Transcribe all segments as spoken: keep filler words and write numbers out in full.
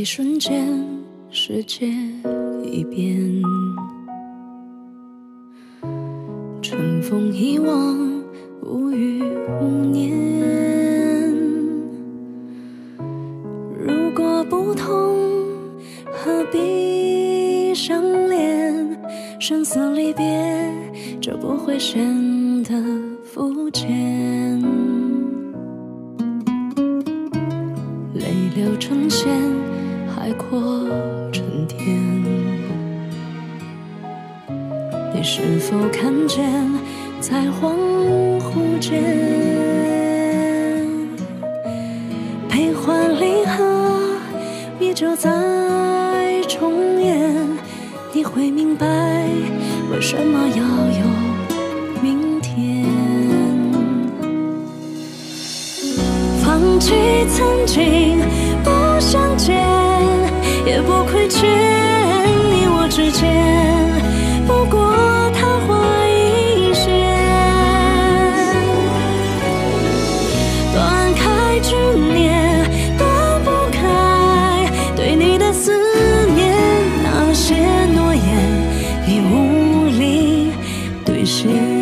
瞬间，世界已变。春风一往，无语无念。如果不同，何必相恋？生死离别，就不会显得肤浅。泪流成线，海阔成天。你是否看见，在恍惚间，悲欢离合依旧在重演。你会明白，为什么要有明天。放弃曾经不相见，也不亏欠你我之间，不过昙花一现。断开执念，断不开对你的思念，那些诺言已无力兑现。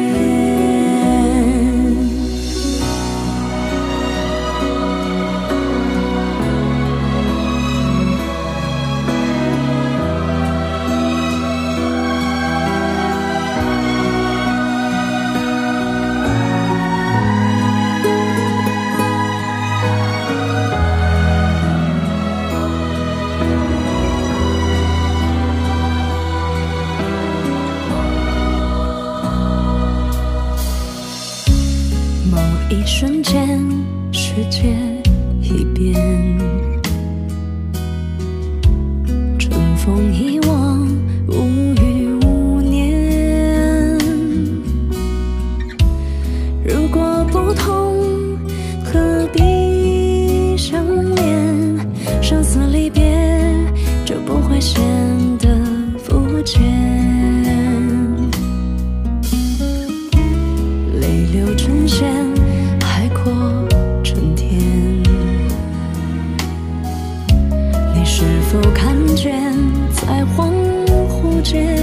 一瞬间，世界已变。春风一往，无语无念。如果不同，何必相恋？生死离别，就不会显得肤浅。泪流成线，海阔成天。你是否看见，在恍惚间，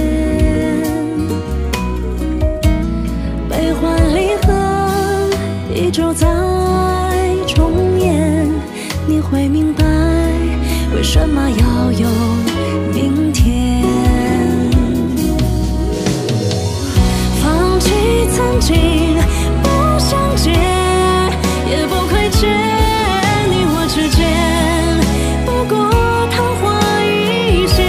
悲欢离合依旧在重演。你会明白，为什么要有明天。放弃曾经不相见，也不亏欠你我之间，不过昙花一现。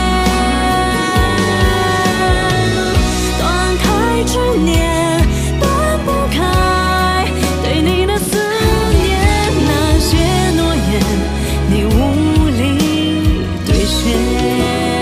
断开执念，断不开对你的思念，那些诺言你无力兑现。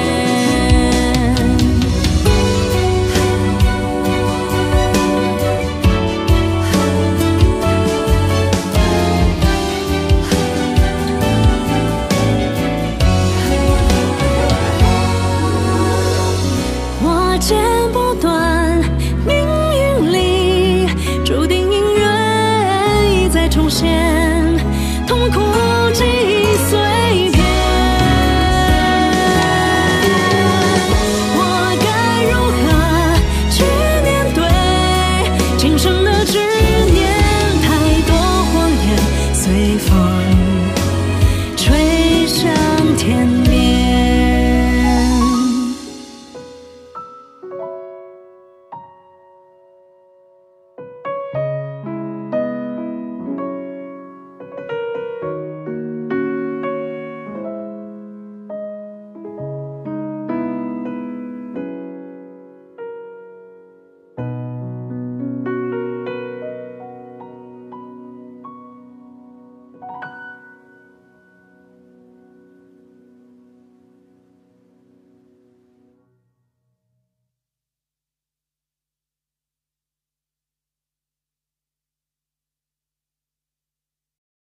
剪不断，命运里注定姻缘一再重现，痛苦记忆